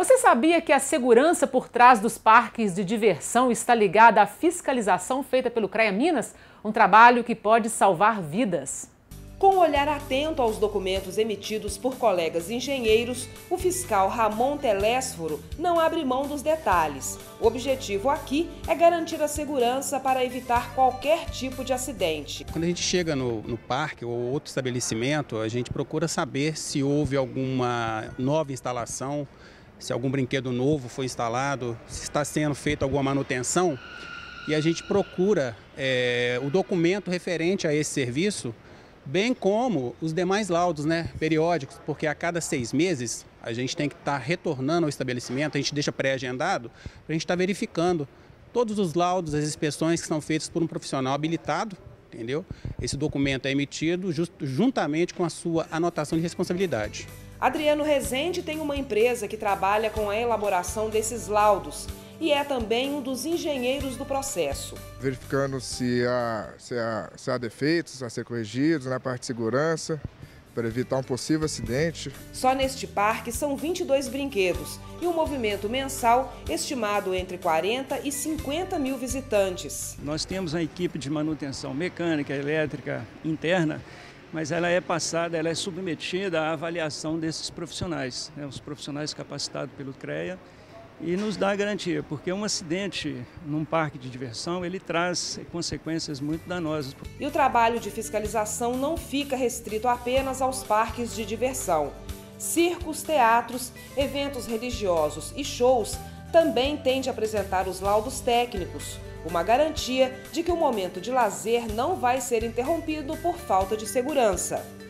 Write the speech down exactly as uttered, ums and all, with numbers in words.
Você sabia que a segurança por trás dos parques de diversão está ligada à fiscalização feita pelo CREA Minas? Um trabalho que pode salvar vidas. Com o olhar atento aos documentos emitidos por colegas engenheiros, o fiscal Ramon Telésforo não abre mão dos detalhes. O objetivo aqui é garantir a segurança para evitar qualquer tipo de acidente. Quando a gente chega no, no parque ou outro estabelecimento, a gente procura saber se houve alguma nova instalação, se algum brinquedo novo foi instalado, se está sendo feita alguma manutenção. E a gente procura é, o documento referente a esse serviço, bem como os demais laudos, né, periódicos, porque a cada seis meses a gente tem que estar retornando ao estabelecimento, a gente deixa pré-agendado para a gente estar verificando todos os laudos, as inspeções que são feitas por um profissional habilitado, entendeu? Esse documento é emitido just, juntamente com a sua anotação de responsabilidade. Adriano Rezende tem uma empresa que trabalha com a elaboração desses laudos e é também um dos engenheiros do processo. Verificando se há, se há, se há defeitos a ser corrigidos na parte de segurança, para evitar um possível acidente. Só neste parque são vinte e dois brinquedos e um movimento mensal estimado entre quarenta e cinquenta mil visitantes. Nós temos uma equipe de manutenção mecânica, elétrica, interna, mas ela é passada, ela é submetida à avaliação desses profissionais, né, os profissionais capacitados pelo CREA, e nos dá garantia, porque um acidente num parque de diversão, ele traz consequências muito danosas. E o trabalho de fiscalização não fica restrito apenas aos parques de diversão. Circos, teatros, eventos religiosos e shows também têm de apresentar os laudos técnicos, uma garantia de que o momento de lazer não vai ser interrompido por falta de segurança.